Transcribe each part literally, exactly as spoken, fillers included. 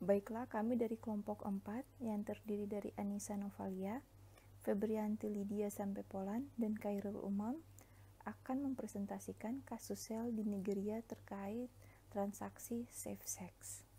Baiklah, kami dari kelompok empat yang terdiri dari Anissa Novalia, Febrianti Lydia Sampepolan, dan Khairul Umam akan mempresentasikan kasus Shell di Nigeria terkait transaksi safe sex.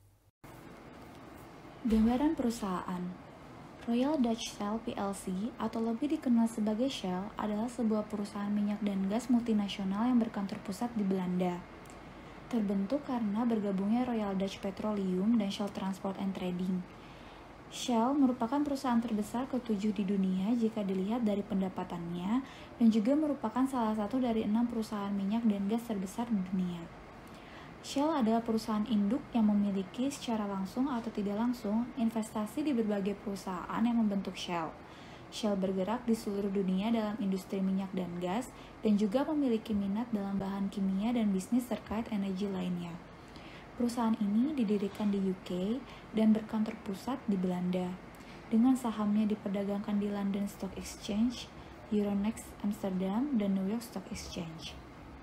Gambaran perusahaan Royal Dutch Shell P L C atau lebih dikenal sebagai Shell adalah sebuah perusahaan minyak dan gas multinasional yang berkantor pusat di Belanda. Terbentuk karena bergabungnya Royal Dutch Petroleum dan Shell Transport and Trading. Shell merupakan perusahaan terbesar ketujuh di dunia jika dilihat dari pendapatannya dan juga merupakan salah satu dari enam perusahaan minyak dan gas terbesar di dunia. Shell adalah perusahaan induk yang memiliki secara langsung atau tidak langsung investasi di berbagai perusahaan yang membentuk Shell. Shell bergerak di seluruh dunia dalam industri minyak dan gas dan juga memiliki minat dalam bahan kimia dan bisnis terkait energi lainnya. Perusahaan ini didirikan di U K dan berkantor pusat di Belanda, dengan sahamnya diperdagangkan di London Stock Exchange, Euronext Amsterdam, dan New York Stock Exchange.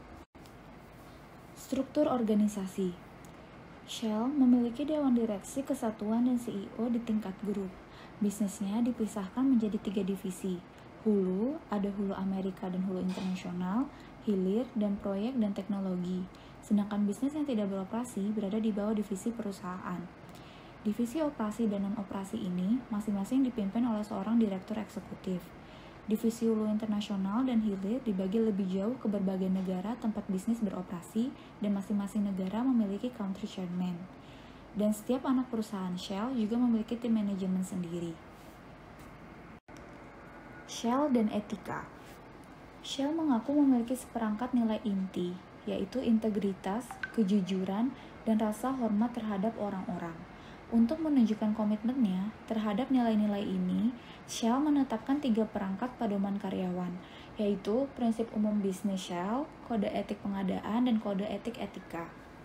Struktur organisasi Shell memiliki dewan direksi, kesatuan, dan C E O di tingkat grup. Bisnisnya dipisahkan menjadi tiga divisi. Hulu, ada hulu Amerika dan hulu internasional, hilir, dan proyek dan teknologi. Sedangkan bisnis yang tidak beroperasi berada di bawah divisi perusahaan. Divisi operasi dan non-operasi ini masing-masing dipimpin oleh seorang direktur eksekutif. Divisi hulu internasional dan hilir dibagi lebih jauh ke berbagai negara tempat bisnis beroperasi dan masing-masing negara memiliki country chairman. Dan setiap anak perusahaan Shell juga memiliki tim manajemen sendiri. Shell dan etika. Shell mengaku memiliki seperangkat nilai inti, yaitu integritas, kejujuran, dan rasa hormat terhadap orang-orang. Untuk menunjukkan komitmennya terhadap nilai-nilai ini, Shell menetapkan tiga perangkat pedoman karyawan, yaitu prinsip umum bisnis Shell, kode etik pengadaan, dan kode etik etika.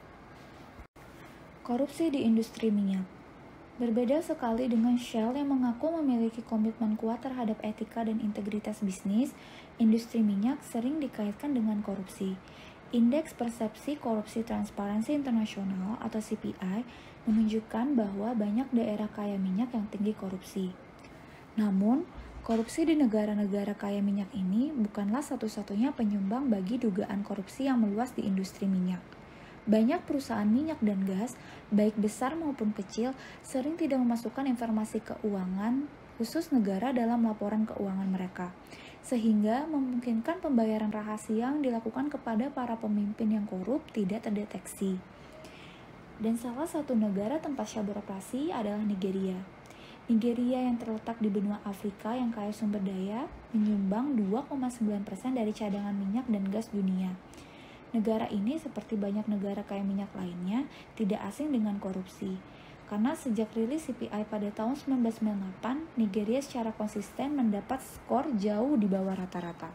Korupsi di industri minyak. Berbeda sekali dengan Shell yang mengaku memiliki komitmen kuat terhadap etika dan integritas bisnis, industri minyak sering dikaitkan dengan korupsi. Indeks Persepsi Korupsi Transparansi Internasional atau C P I menunjukkan bahwa banyak daerah kaya minyak yang tinggi korupsi. Namun, korupsi di negara-negara kaya minyak ini bukanlah satu-satunya penyumbang bagi dugaan korupsi yang meluas di industri minyak. Banyak perusahaan minyak dan gas, baik besar maupun kecil, sering tidak memasukkan informasi keuangan khusus negara dalam laporan keuangan mereka, sehingga memungkinkan pembayaran rahasia yang dilakukan kepada para pemimpin yang korup tidak terdeteksi. Dan salah satu negara tempat Shell beroperasi adalah Nigeria. Nigeria yang terletak di benua Afrika yang kaya sumber daya, menyumbang dua koma sembilan persen dari cadangan minyak dan gas dunia. Negara ini seperti banyak negara kaya minyak lainnya tidak asing dengan korupsi. Karena sejak rilis C P I pada tahun seribu sembilan ratus sembilan puluh delapan, Nigeria secara konsisten mendapat skor jauh di bawah rata-rata.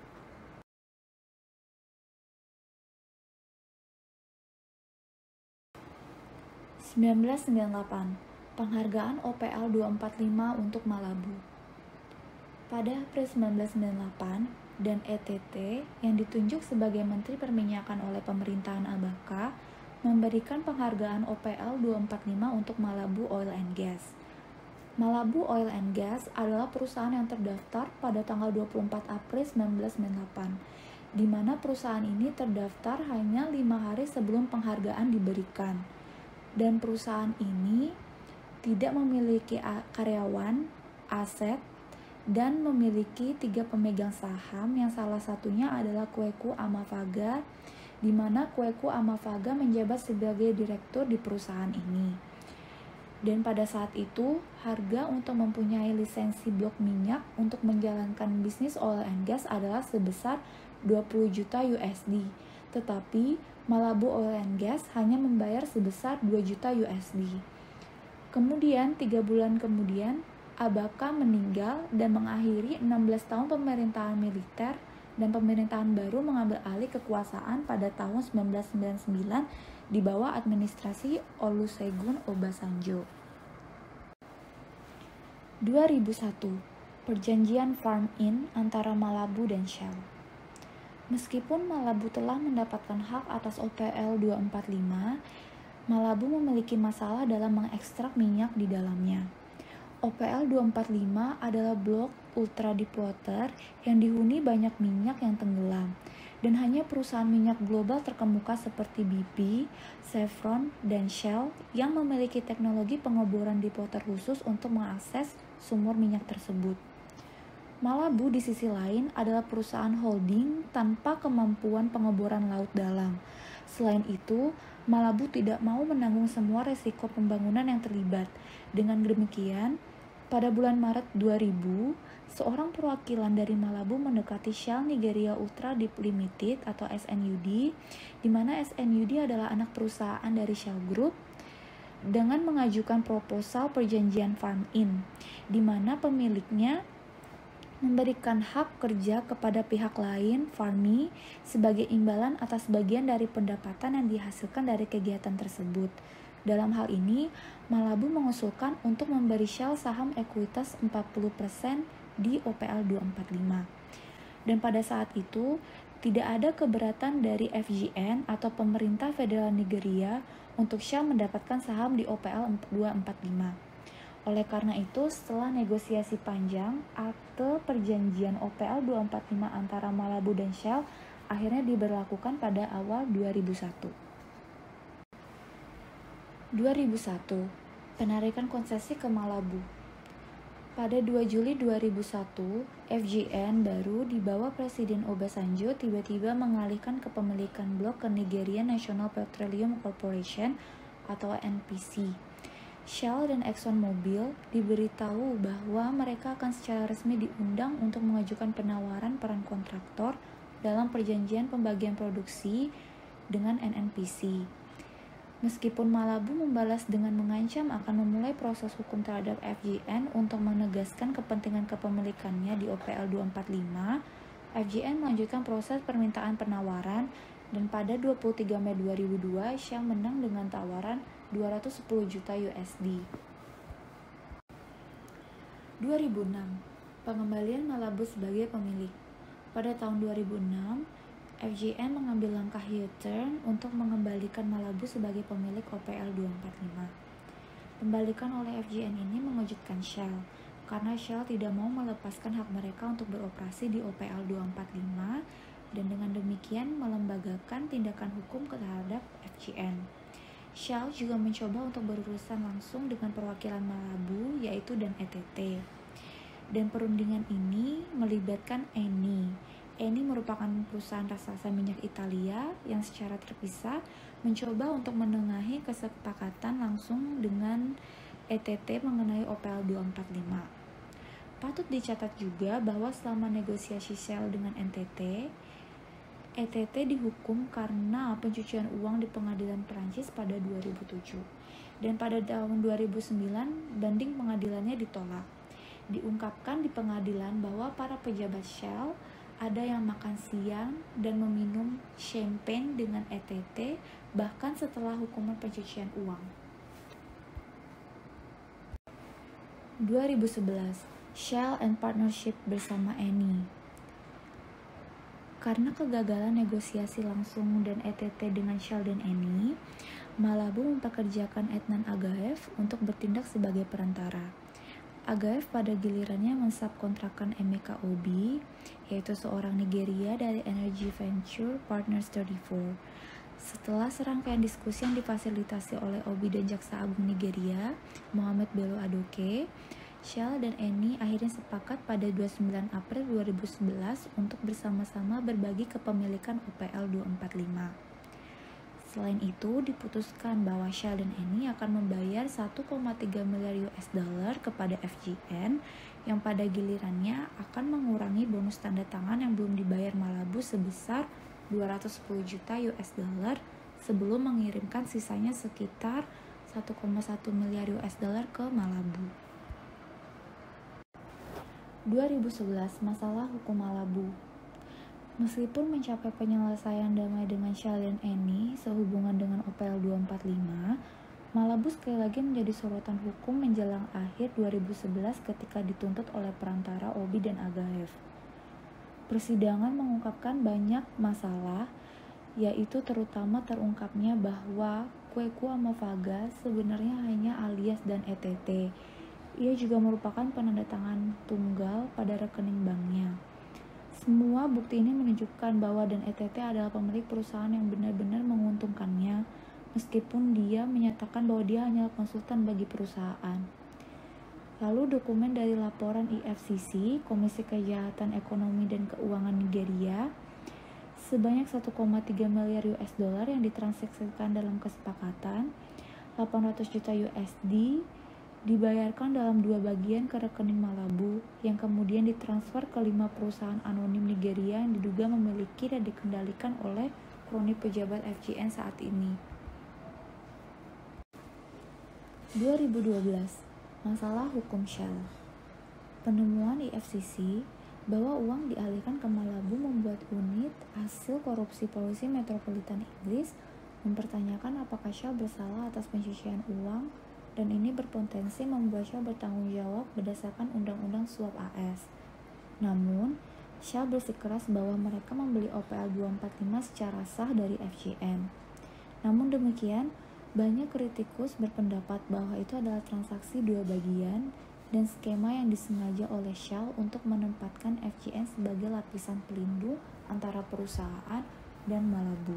seribu sembilan ratus sembilan puluh delapan, Penghargaan O P L dua ratus empat puluh lima untuk Malabu. Pada April seribu sembilan ratus sembilan puluh delapan, dan E T T yang ditunjuk sebagai Menteri Perminyakan oleh pemerintahan Abacha memberikan penghargaan O P L dua ratus empat puluh lima untuk Malabu Oil and Gas. Malabu Oil and Gas adalah perusahaan yang terdaftar pada tanggal dua puluh empat April seribu sembilan ratus sembilan puluh delapan, di mana perusahaan ini terdaftar hanya lima hari sebelum penghargaan diberikan. Dan perusahaan ini tidak memiliki karyawan, aset, dan memiliki tiga pemegang saham yang salah satunya adalah Kweku Amavaga, di mana Kweku Amavaga menjabat sebagai direktur di perusahaan ini. Dan pada saat itu, harga untuk mempunyai lisensi blok minyak untuk menjalankan bisnis oil and gas adalah sebesar dua puluh juta U S D, tetapi Malabu Oil and Gas hanya membayar sebesar dua juta U S D. Kemudian, tiga bulan kemudian, Abacha meninggal dan mengakhiri enam belas tahun pemerintahan militer, dan pemerintahan baru mengambil alih kekuasaan pada tahun seribu sembilan ratus sembilan puluh sembilan di bawah administrasi Olusegun Obasanjo. dua ribu satu, Perjanjian Farm-In antara Malabu dan Shell. Meskipun Malabu telah mendapatkan hak atas O P L dua ratus empat puluh lima, Malibu memiliki masalah dalam mengekstrak minyak di dalamnya. O P L dua empat lima adalah blok ultra deepwater yang dihuni banyak minyak yang tenggelam, dan hanya perusahaan minyak global terkemuka seperti B P, Chevron, dan Shell yang memiliki teknologi pengeboran deepwater khusus untuk mengakses sumur minyak tersebut. Malibu di sisi lain adalah perusahaan holding tanpa kemampuan pengeboran laut dalam. Selain itu, Malibu tidak mau menanggung semua resiko pembangunan yang terlibat. Dengan demikian, pada bulan Maret dua ribu, seorang perwakilan dari Malibu mendekati Shell Nigeria Ultra Deep Limited atau S N U D, di mana S N U D adalah anak perusahaan dari Shell Group, dengan mengajukan proposal perjanjian farm-in, di mana pemiliknya memberikan hak kerja kepada pihak lain, farmee, sebagai imbalan atas bagian dari pendapatan yang dihasilkan dari kegiatan tersebut. Dalam hal ini, Malibu mengusulkan untuk memberi Shell saham ekuitas empat puluh persen di O P L dua empat lima. Dan pada saat itu, tidak ada keberatan dari F G N atau pemerintah federal Nigeria untuk Shell mendapatkan saham di O P L dua empat lima. Oleh karena itu, setelah negosiasi panjang, akte perjanjian O P L dua empat lima antara Malibu dan Shell akhirnya diberlakukan pada awal dua ribu satu. dua ribu satu, penarikan konsesi ke Malibu. Pada dua Juli dua ribu satu, F G N baru di bawah Presiden Obasanjo tiba-tiba mengalihkan kepemilikan blok ke Nigeria National Petroleum Corporation atau N P C. Shell dan ExxonMobil diberitahu bahwa mereka akan secara resmi diundang untuk mengajukan penawaran peran kontraktor dalam perjanjian pembagian produksi dengan N N P C. Meskipun Malibu membalas dengan mengancam akan memulai proses hukum terhadap F G N untuk menegaskan kepentingan kepemilikannya di O P L dua empat lima, F G N melanjutkan proses permintaan penawaran, dan pada dua puluh tiga Mei dua ribu dua, Shell menang dengan tawaran dua ratus sepuluh juta U S D. dua ribu enam, pengembalian Malibu sebagai pemilik. Pada tahun dua ribu enam, F G N mengambil langkah U-turn untuk mengembalikan Malibu sebagai pemilik O P L dua empat lima. Pembalikan oleh F G N ini mengejutkan Shell, karena Shell tidak mau melepaskan hak mereka untuk beroperasi di O P L dua empat lima, dan dengan demikian melembagakan tindakan hukum terhadap F G N. Shell juga mencoba untuk berurusan langsung dengan perwakilan Malibu, yaitu dan E T T. Dan perundingan ini melibatkan Eni. Eni merupakan perusahaan raksasa minyak Italia yang secara terpisah mencoba untuk menengahi kesepakatan langsung dengan E T T mengenai O P L dua empat lima. Patut dicatat juga bahwa selama negosiasi Shell dengan N T T, E T T dihukum karena pencucian uang di pengadilan Perancis pada dua ribu tujuh. Dan pada tahun dua ribu sembilan, banding pengadilannya ditolak. Diungkapkan di pengadilan bahwa para pejabat Shell ada yang makan siang dan meminum champagne dengan E T T bahkan setelah hukuman pencucian uang. dua ribu sebelas, Shell and Partnership bersama Eni. Karena kegagalan negosiasi langsung dan E T T dengan Shell dan Eni, Malibu mempekerjakan Adnan Agaev untuk bertindak sebagai perantara. Agaev pada gilirannya mensubkontrakkan Emeka Obi, yaitu seorang Nigeria dari Energy Venture Partners tiga puluh empat. Setelah serangkaian diskusi yang difasilitasi oleh Obi dan Jaksa Agung Nigeria, Mohamed Bello Adoke, Shell dan Eni akhirnya sepakat pada dua puluh sembilan April dua ribu sebelas untuk bersama-sama berbagi kepemilikan O P L dua empat lima. Selain itu, diputuskan bahwa Shell dan Eni akan membayar satu koma tiga miliar U S dollar kepada F G N yang pada gilirannya akan mengurangi bonus tanda tangan yang belum dibayar Malibu sebesar dua ratus sepuluh juta U S dollar sebelum mengirimkan sisanya sekitar satu koma satu miliar U S dollar ke Malibu. dua ribu sebelas, masalah hukum Malibu. Meskipun mencapai penyelesaian damai dengan Shell dan Eni sehubungan dengan O P L dua empat lima, Malibu sekali lagi menjadi sorotan hukum menjelang akhir dua ribu sebelas ketika dituntut oleh perantara Obi dan Agaev. Persidangan mengungkapkan banyak masalah, yaitu terutama terungkapnya bahwa Cuequamofaga sebenarnya hanya alias dan E T T. Ia juga merupakan penandatangan tunggal pada rekening banknya. Semua bukti ini menunjukkan bahwa dan E T T adalah pemilik perusahaan yang benar-benar menguntungkannya, meskipun dia menyatakan bahwa dia hanyalah konsultan bagi perusahaan. Lalu dokumen dari laporan E F C C, Komisi Kejahatan Ekonomi dan Keuangan Nigeria, sebanyak satu koma tiga miliar U S dollar yang ditransaksikan dalam kesepakatan, delapan ratus juta U S D dibayarkan dalam dua bagian ke rekening Malabu yang kemudian ditransfer ke lima perusahaan anonim Nigeria yang diduga memiliki dan dikendalikan oleh kroni pejabat F G N saat ini. dua ribu dua belas, masalah hukum Shell. Penemuan E F C C bahwa uang dialihkan ke Malabu membuat unit hasil korupsi polisi metropolitan Inggris mempertanyakan apakah Shell bersalah atas pencucian uang, dan ini berpotensi membuat Shell bertanggung jawab berdasarkan Undang-Undang Suap A S. Namun, Shell bersikeras bahwa mereka membeli O P L dua empat lima secara sah dari F G N. Namun demikian, banyak kritikus berpendapat bahwa itu adalah transaksi dua bagian dan skema yang disengaja oleh Shell untuk menempatkan F G N sebagai lapisan pelindung antara perusahaan dan Malabu.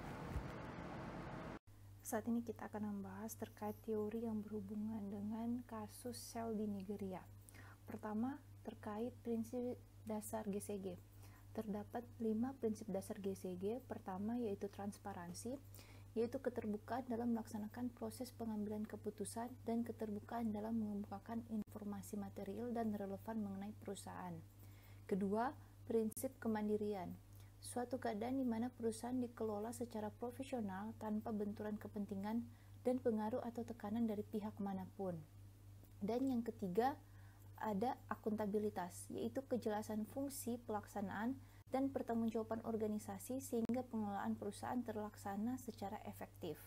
Saat ini kita akan membahas terkait teori yang berhubungan dengan kasus Shell di Nigeria. Pertama, terkait prinsip dasar G C G. Terdapat lima prinsip dasar G C G. Pertama yaitu transparansi, yaitu keterbukaan dalam melaksanakan proses pengambilan keputusan dan keterbukaan dalam mengemukakan informasi material dan relevan mengenai perusahaan. Kedua, prinsip kemandirian. Suatu keadaan di mana perusahaan dikelola secara profesional tanpa benturan kepentingan dan pengaruh atau tekanan dari pihak manapun. Dan yang ketiga, ada akuntabilitas, yaitu kejelasan fungsi pelaksanaan dan pertanggungjawaban organisasi sehingga pengelolaan perusahaan terlaksana secara efektif.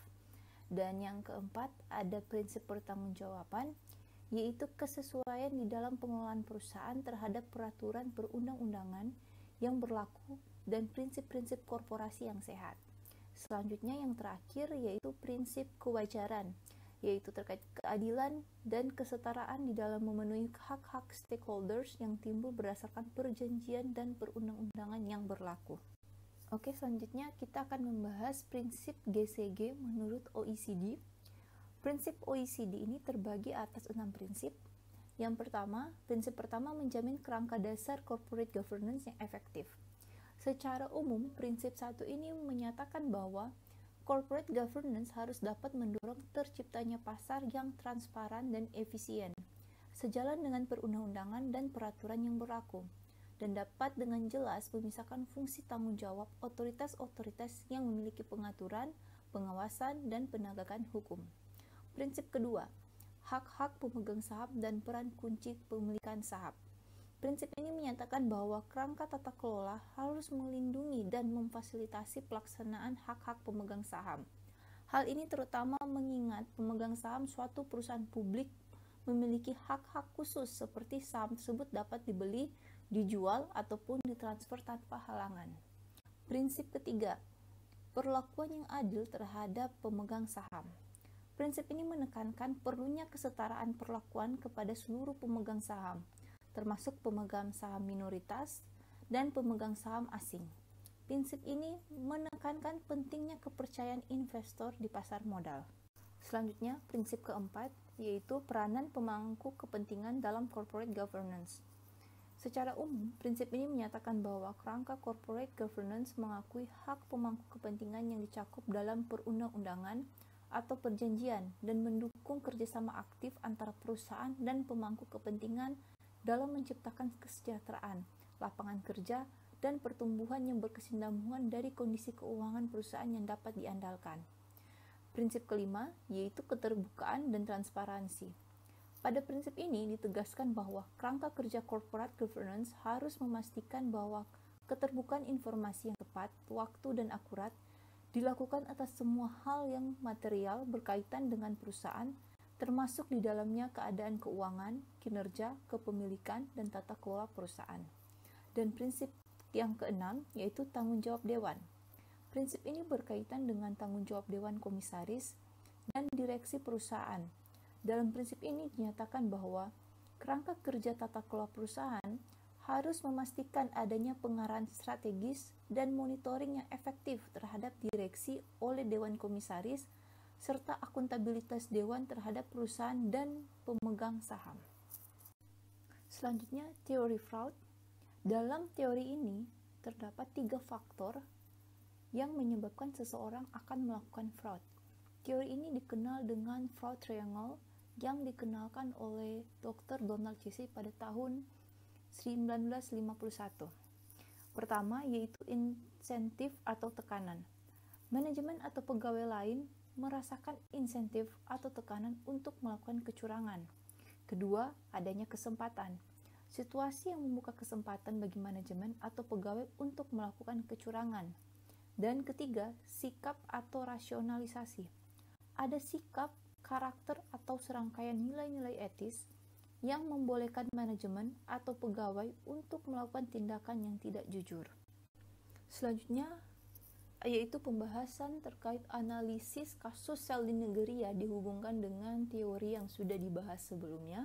Dan yang keempat, ada prinsip pertanggungjawaban, yaitu kesesuaian di dalam pengelolaan perusahaan terhadap peraturan perundang-undangan yang berlaku dan prinsip-prinsip korporasi yang sehat. Selanjutnya yang terakhir yaitu prinsip kewajaran, yaitu terkait keadilan dan kesetaraan di dalam memenuhi hak-hak stakeholders yang timbul berdasarkan perjanjian dan perundang-undangan yang berlaku. Oke, selanjutnya kita akan membahas prinsip G C G menurut O E C D. Prinsip O E C D ini terbagi atas enam prinsip. Yang pertama, prinsip pertama menjamin kerangka dasar corporate governance yang efektif. Secara umum, prinsip satu ini menyatakan bahwa corporate governance harus dapat mendorong terciptanya pasar yang transparan dan efisien, sejalan dengan perundang-undangan dan peraturan yang berlaku, dan dapat dengan jelas memisahkan fungsi tanggung jawab otoritas-otoritas yang memiliki pengaturan, pengawasan, dan penegakan hukum. Prinsip kedua, hak-hak pemegang saham dan peran kunci pemilikan saham. Prinsip ini menyatakan bahwa kerangka tata kelola harus melindungi dan memfasilitasi pelaksanaan hak-hak pemegang saham. Hal ini terutama mengingat pemegang saham suatu perusahaan publik memiliki hak-hak khusus seperti saham tersebut dapat dibeli, dijual, ataupun ditransfer tanpa halangan. Prinsip ketiga, perlakuan yang adil terhadap pemegang saham. Prinsip ini menekankan perlunya kesetaraan perlakuan kepada seluruh pemegang saham, termasuk pemegang saham minoritas dan pemegang saham asing. Prinsip ini menekankan pentingnya kepercayaan investor di pasar modal. Selanjutnya, prinsip keempat, yaitu peranan pemangku kepentingan dalam corporate governance. Secara umum, prinsip ini menyatakan bahwa kerangka corporate governance mengakui hak pemangku kepentingan yang dicakup dalam perundang-undangan atau perjanjian dan mendukung kerjasama aktif antara perusahaan dan pemangku kepentingan dalam menciptakan kesejahteraan, lapangan kerja, dan pertumbuhan yang berkesinambungan dari kondisi keuangan perusahaan yang dapat diandalkan. Prinsip kelima, yaitu keterbukaan dan transparansi. Pada prinsip ini ditegaskan bahwa kerangka kerja corporate governance harus memastikan bahwa keterbukaan informasi yang tepat, waktu, dan akurat dilakukan atas semua hal yang material berkaitan dengan perusahaan, termasuk di dalamnya keadaan keuangan, kinerja, kepemilikan, dan tata kelola perusahaan. Dan prinsip yang keenam, yaitu tanggung jawab dewan. Prinsip ini berkaitan dengan tanggung jawab dewan komisaris, dan direksi perusahaan. Dalam prinsip ini dinyatakan bahwa kerangka kerja tata kelola perusahaan harus memastikan adanya pengarahan strategis dan monitoring yang efektif terhadap direksi oleh Dewan Komisaris serta akuntabilitas Dewan terhadap perusahaan dan pemegang saham. Selanjutnya, teori fraud. Dalam teori ini terdapat tiga faktor yang menyebabkan seseorang akan melakukan fraud. Teori ini dikenal dengan fraud triangle yang dikenalkan oleh doktor Donald Chesky pada tahun seribu sembilan ratus lima puluh satu. Pertama, yaitu insentif atau tekanan. Manajemen atau pegawai lain merasakan insentif atau tekanan untuk melakukan kecurangan. Kedua, adanya kesempatan. Situasi yang membuka kesempatan bagi manajemen atau pegawai untuk melakukan kecurangan. Dan ketiga, sikap atau rasionalisasi. Ada sikap, karakter, atau serangkaian nilai-nilai etis yang membolehkan manajemen atau pegawai untuk melakukan tindakan yang tidak jujur. Selanjutnya, yaitu pembahasan terkait analisis kasus sel di Nigeria dihubungkan dengan teori yang sudah dibahas sebelumnya,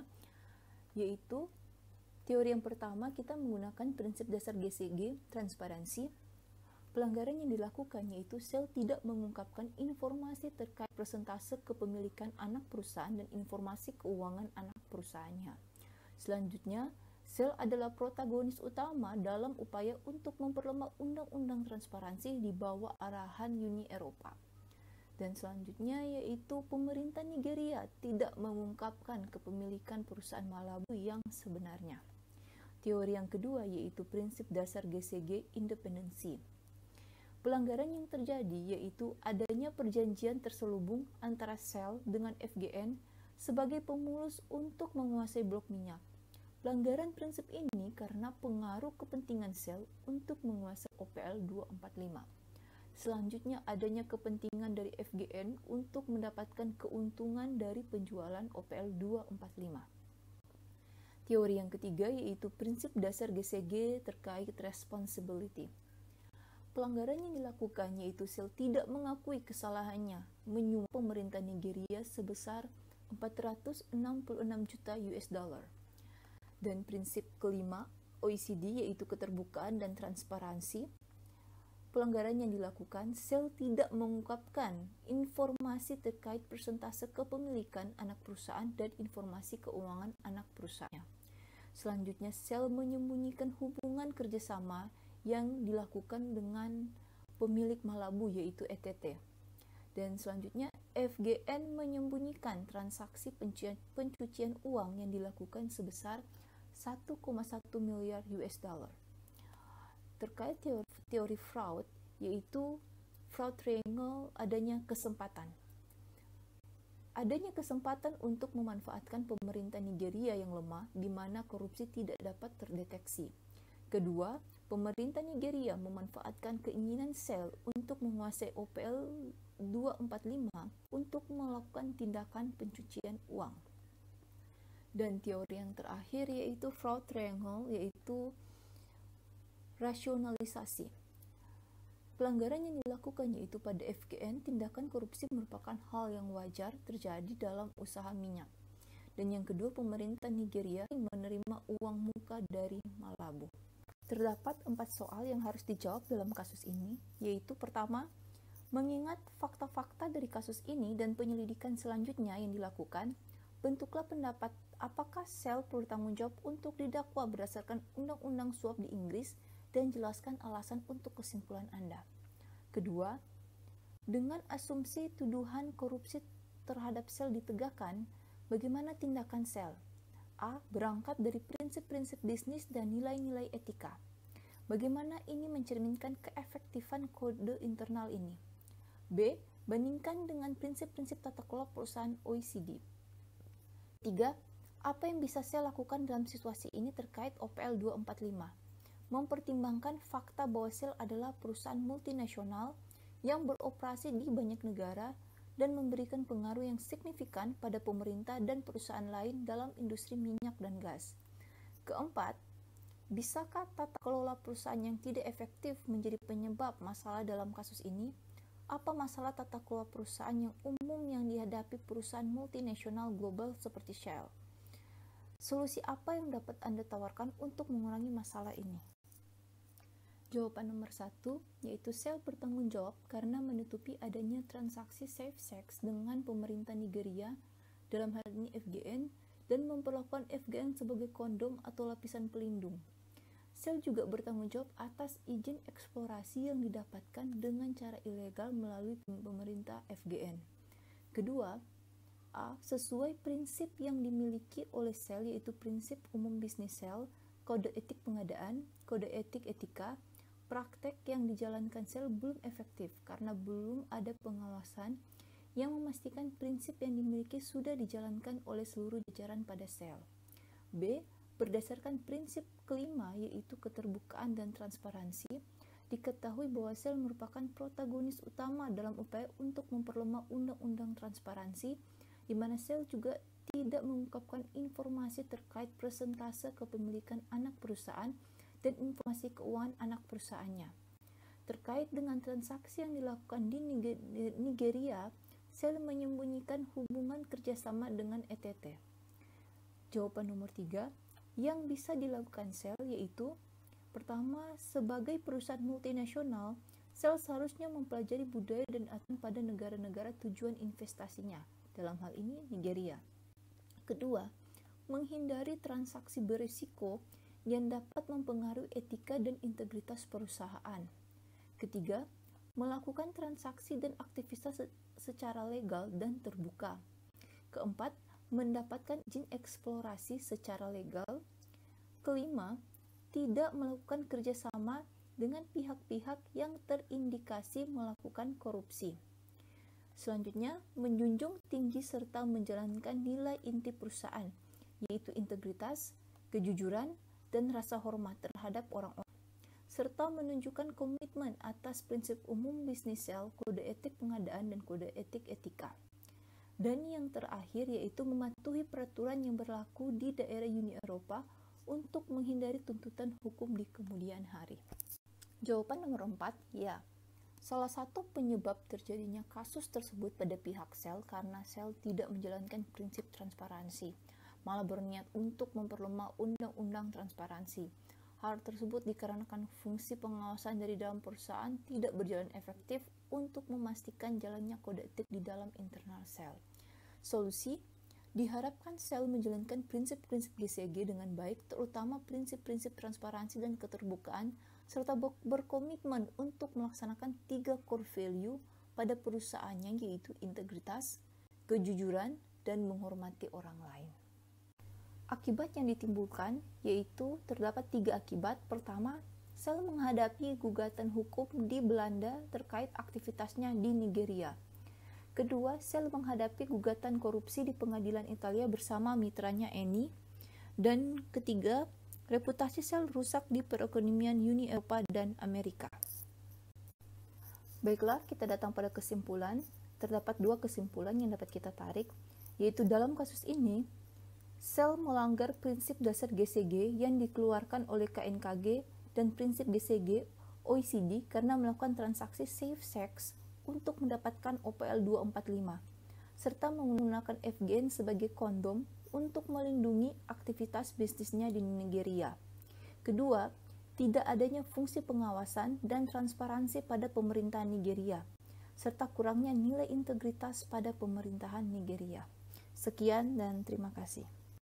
yaitu teori yang pertama kita menggunakan prinsip dasar G C G, transparansi. Pelanggaran yang dilakukan yaitu sel tidak mengungkapkan informasi terkait persentase kepemilikan anak perusahaan dan informasi keuangan anak perusahaannya. Selanjutnya, sel adalah protagonis utama dalam upaya untuk memperlemah undang-undang transparansi di bawah arahan Uni Eropa. Dan selanjutnya yaitu pemerintah Nigeria tidak mengungkapkan kepemilikan perusahaan Malabu yang sebenarnya. Teori yang kedua yaitu prinsip dasar G C G, independensi. Pelanggaran yang terjadi yaitu adanya perjanjian terselubung antara sel dengan F G N sebagai pemulus untuk menguasai blok minyak. Pelanggaran prinsip ini karena pengaruh kepentingan sel untuk menguasai O P L dua empat lima. Selanjutnya adanya kepentingan dari F G N untuk mendapatkan keuntungan dari penjualan O P L dua empat lima. Teori yang ketiga yaitu prinsip dasar G C G terkait responsibility. Pelanggaran yang dilakukan yaitu sel tidak mengakui kesalahannya menyuap pemerintah Nigeria sebesar empat ratus enam puluh enam juta U S dollar. Dan prinsip kelima O E C D yaitu keterbukaan dan transparansi. Pelanggaran yang dilakukan sel tidak mengungkapkan informasi terkait persentase kepemilikan anak perusahaan dan informasi keuangan anak perusahaannya. Selanjutnya sel menyembunyikan hubungan kerjasama yang dilakukan dengan pemilik Malabu yaitu E T T. Dan selanjutnya F G N menyembunyikan transaksi pencucian, pencucian uang yang dilakukan sebesar satu koma satu miliar U S dollar. Terkait teori, teori fraud yaitu fraud triangle, adanya kesempatan. Adanya kesempatan untuk memanfaatkan pemerintah Nigeria yang lemah di mana korupsi tidak dapat terdeteksi. Kedua, pemerintah Nigeria memanfaatkan keinginan sel untuk menguasai O P L dua empat lima untuk melakukan tindakan pencucian uang. Dan teori yang terakhir yaitu fraud triangle yaitu rasionalisasi. Pelanggaran yang dilakukan yaitu pada F G N, tindakan korupsi merupakan hal yang wajar terjadi dalam usaha minyak. Dan yang kedua, pemerintah Nigeria menerima uang muka dari Malabu. Terdapat empat soal yang harus dijawab dalam kasus ini, yaitu pertama, mengingat fakta-fakta dari kasus ini dan penyelidikan selanjutnya yang dilakukan, bentuklah pendapat apakah sel bertanggung jawab untuk didakwa berdasarkan undang-undang suap di Inggris dan jelaskan alasan untuk kesimpulan Anda. Kedua, dengan asumsi tuduhan korupsi terhadap sel ditegakkan, bagaimana tindakan sel? A. Berangkat dari prinsip-prinsip bisnis dan nilai-nilai etika. Bagaimana ini mencerminkan keefektifan kode internal ini? B. Bandingkan dengan prinsip-prinsip tata kelola perusahaan O E C D. Tiga. Apa yang bisa sel lakukan dalam situasi ini terkait O P L dua empat lima? Mempertimbangkan fakta bahwa sel adalah perusahaan multinasional yang beroperasi di banyak negara dan memberikan pengaruh yang signifikan pada pemerintah dan perusahaan lain dalam industri minyak dan gas. Keempat, bisakah tata kelola perusahaan yang tidak efektif menjadi penyebab masalah dalam kasus ini? Apa masalah tata kelola perusahaan yang umum yang dihadapi perusahaan multinasional global seperti Shell? Solusi apa yang dapat Anda tawarkan untuk mengurangi masalah ini? Jawaban nomor satu, yaitu Shell bertanggung jawab karena menutupi adanya transaksi safe sex dengan pemerintah Nigeria, dalam hal ini F G N, dan memperlakukan F G N sebagai kondom atau lapisan pelindung. Shell juga bertanggung jawab atas izin eksplorasi yang didapatkan dengan cara ilegal melalui pemerintah F G N. Kedua, A. Sesuai prinsip yang dimiliki oleh Shell, yaitu prinsip umum bisnis Shell, kode etik pengadaan, kode etik etika, praktek yang dijalankan Shell belum efektif karena belum ada pengawasan yang memastikan prinsip yang dimiliki sudah dijalankan oleh seluruh jajaran pada Shell. B. Berdasarkan prinsip kelima, yaitu keterbukaan dan transparansi, diketahui bahwa Shell merupakan protagonis utama dalam upaya untuk memperlemah undang-undang transparansi, di mana Shell juga tidak mengungkapkan informasi terkait persentase kepemilikan anak perusahaan dan informasi keuangan anak perusahaannya. Terkait dengan transaksi yang dilakukan di Nigeria, Shell menyembunyikan hubungan kerjasama dengan E T T. Jawaban nomor tiga, yang bisa dilakukan Shell yaitu, pertama, sebagai perusahaan multinasional, Shell seharusnya mempelajari budaya dan aturan pada negara-negara tujuan investasinya, dalam hal ini Nigeria. Kedua, menghindari transaksi berisiko yang dapat mempengaruhi etika dan integritas perusahaan. Ketiga, melakukan transaksi dan aktivitas secara legal dan terbuka. Keempat, mendapatkan izin eksplorasi secara legal. Kelima, tidak melakukan kerjasama dengan pihak-pihak yang terindikasi melakukan korupsi. Selanjutnya, menjunjung tinggi serta menjalankan nilai inti perusahaan, yaitu integritas, kejujuran, dan rasa hormat terhadap orang-orang, serta menunjukkan komitmen atas prinsip umum bisnis Shell, kode etik pengadaan, dan kode etik etika. Dan yang terakhir yaitu mematuhi peraturan yang berlaku di daerah Uni Eropa untuk menghindari tuntutan hukum di kemudian hari. Jawaban nomor empat, ya. Salah satu penyebab terjadinya kasus tersebut pada pihak Shell karena Shell tidak menjalankan prinsip transparansi, malah berniat untuk memperlemah undang-undang transparansi. Hal tersebut dikarenakan fungsi pengawasan dari dalam perusahaan tidak berjalan efektif untuk memastikan jalannya kode etik di dalam internal Shell. Solusi, diharapkan Shell menjalankan prinsip-prinsip G C G dengan baik, terutama prinsip-prinsip transparansi dan keterbukaan, serta berkomitmen untuk melaksanakan tiga core value pada perusahaannya, yaitu integritas, kejujuran, dan menghormati orang lain. Akibat yang ditimbulkan yaitu terdapat tiga akibat. Pertama, Shell menghadapi gugatan hukum di Belanda terkait aktivitasnya di Nigeria. Kedua, Shell menghadapi gugatan korupsi di pengadilan Italia bersama mitranya Eni. Dan ketiga, reputasi Shell rusak di perekonomian Uni Eropa dan Amerika. Baiklah, kita datang pada kesimpulan. Terdapat dua kesimpulan yang dapat kita tarik, yaitu dalam kasus ini, Shell melanggar prinsip dasar G C G yang dikeluarkan oleh K N K G dan prinsip G C G O E C D karena melakukan transaksi safe sex untuk mendapatkan O P L dua empat lima, serta menggunakan F G N sebagai kondom untuk melindungi aktivitas bisnisnya di Nigeria. Kedua, tidak adanya fungsi pengawasan dan transparansi pada pemerintahan Nigeria, serta kurangnya nilai integritas pada pemerintahan Nigeria. Sekian dan terima kasih.